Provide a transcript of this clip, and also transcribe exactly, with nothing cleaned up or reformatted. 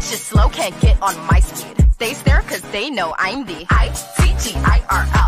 Bitches slow, can't get on my speed. They stare cause they know I'm the I T G I R L.